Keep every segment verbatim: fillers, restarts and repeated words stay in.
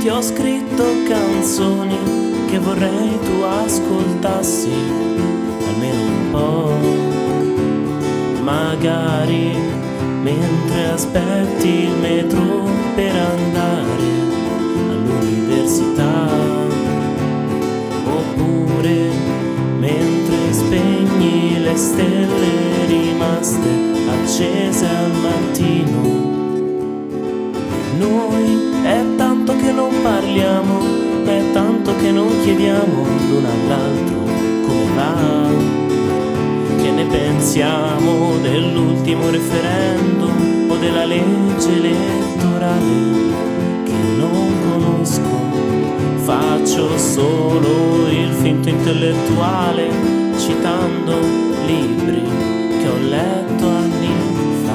Ti ho scritto canzoni che vorrei tu ascoltassi almeno un po', magari mentre aspetti il metro per andare all'università, oppure mentre spegni le stelle rimaste accese al mattino. Noi è tanto che non parliamo, è tanto che non chiediamo l'uno all'altro come va. Che ne pensiamo dell'ultimo referendum o della legge elettorale che non conosco? Faccio solo il finto intellettuale citando libri che ho letto anni fa.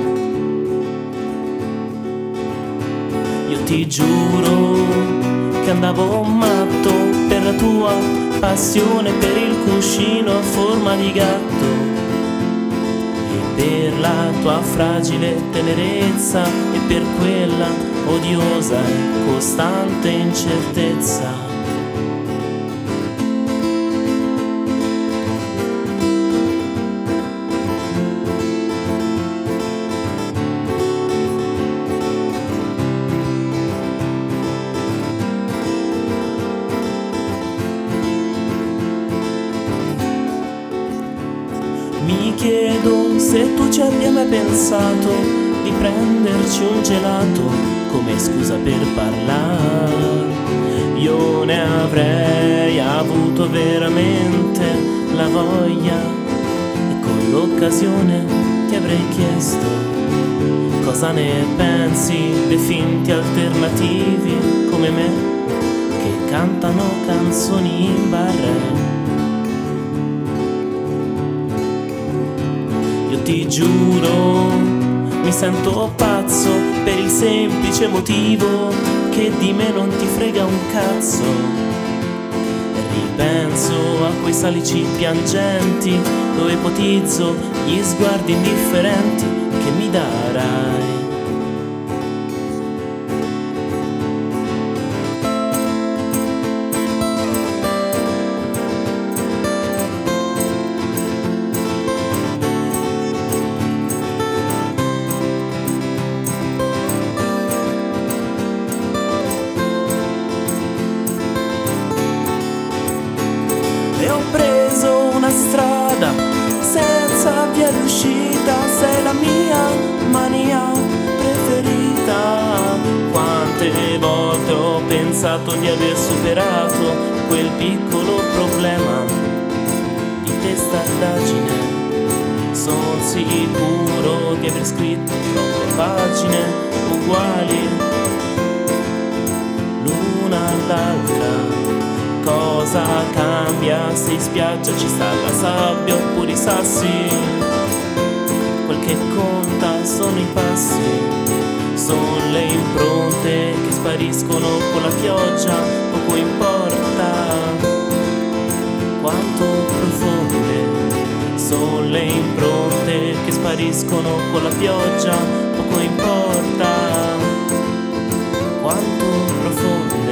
Io ti giuro che andavo matto per la tua passione per il cuscino a forma di gatto e per la tua fragile tenerezza e per quella odiosa e costante incertezza. Mi chiedo se tu ci abbia mai pensato di prenderci un gelato come scusa per parlare. Io ne avrei avuto veramente la voglia e con l'occasione ti avrei chiesto cosa ne pensi dei finti alternativi come me che cantano canzoni in bar. Ti giuro, mi sento pazzo per il semplice motivo che di me non ti frega un cazzo. Ripenso a quei salici piangenti dove ipotizzo gli sguardi indifferenti che mi darai. E ho preso una strada senza via d'uscita, sei la mia mania preferita. Quante volte ho pensato di aver superato quel piccolo problema di testardaggine. Sono sicuro di aver scritto troppe pagine uguali l'una all'altra. Cosa cambia se in spiaggia ci sta la sabbia oppure i sassi? Quel che conta sono i passi, sono le impronte che spariscono con la pioggia, poco importa quanto profonde. Sono le impronte che spariscono con la pioggia, poco importa quanto profonde.